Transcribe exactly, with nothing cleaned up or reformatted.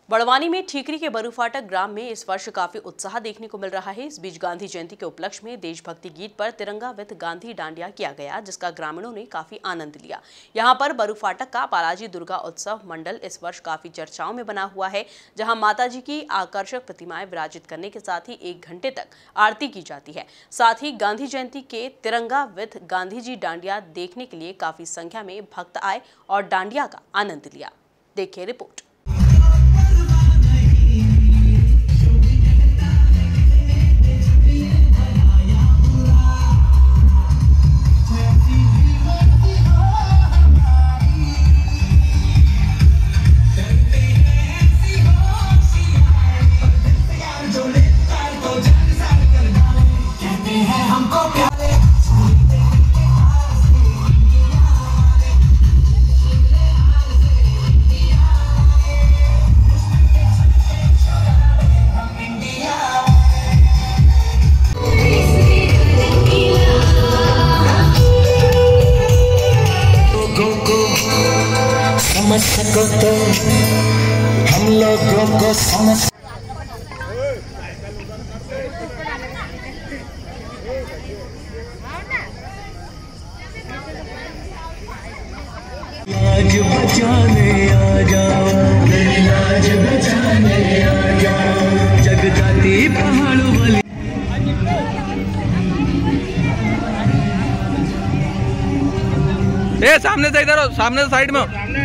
बड़वानी में ठीकरी के बरूफाटक ग्राम में इस वर्ष काफी उत्साह देखने को मिल रहा है। इस बीच गांधी जयंती के उपलक्ष्य में देशभक्ति गीत पर तिरंगा विद गांधी डांडिया किया गया, जिसका ग्रामीणों ने काफी आनंद लिया। यहां पर बरूफाटक का बालाजी दुर्गा उत्सव मंडल इस वर्ष काफी चर्चाओं में बना हुआ है, जहां माताजी की आकर्षक प्रतिमाएं विराजित करने के साथ ही एक घंटे तक आरती की जाती है। साथ ही गांधी जयंती के तिरंगा विद गांधी जी डांडिया देखने के लिए काफी संख्या में भक्त आए और डांडिया का आनंद लिया। देखिए रिपोर्ट। समझ सको तो हम लोगों को समझ। लाज बचाने आ जाओ, लाज बचाने आ जाओ, जगजाती पहाड़ों वाली। ए सामने से इधर, सामने साइड में।